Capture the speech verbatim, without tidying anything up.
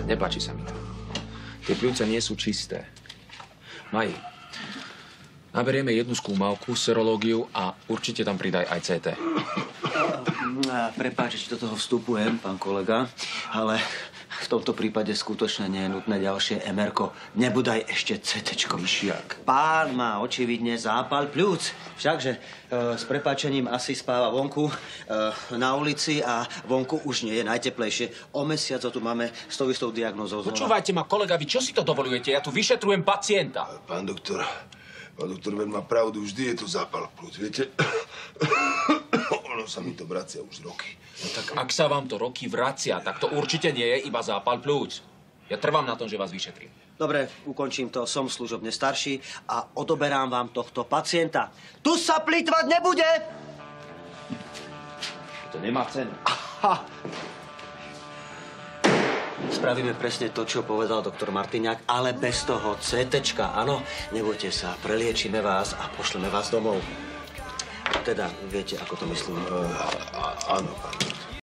Nepáči sa mi to. Tie pľúca nie sú čisté. Maji, naberieme jednu skúmavku, serológiu a určite tam pridaj aj cé té. Prepáč, či do toho vstupujem, pán kolega, ale v tomto prípade skutočne nie je nutné ďalšie em erko. Nebudaj ešte cé téčko. Vyšiak. Pán má očividne zápal pľúc. Všakže e, s prepáčením asi spáva vonku, e, na ulici a vonku už nie je najteplejšie. O mesiac tu máme s tou istou diagnózou. Počúvajte ma, kolega, vy čo si to dovolujete? Ja tu vyšetrujem pacienta. Pán doktor, pán doktor Ver má pravdu, vždy je to zápal pľúc, viete? Ono sa mi to vracia už roky. No tak ak sa vám to roky vracia, tak to určite nie je iba zápal pľúc. Ja trvám na tom, že vás vyšetrím. Dobre, ukončím to. Som služobne starší a odoberám vám tohto pacienta. Tu sa plýtvať nebude! To nemá cenu. Aha. Spravíme presne to, čo povedal doktor Martiňák, ale bez toho cé téčka, áno? Nebojte sa, preliečíme vás a pošleme vás domov. Teda, viete, ako to myslím? Áno, pán doktor.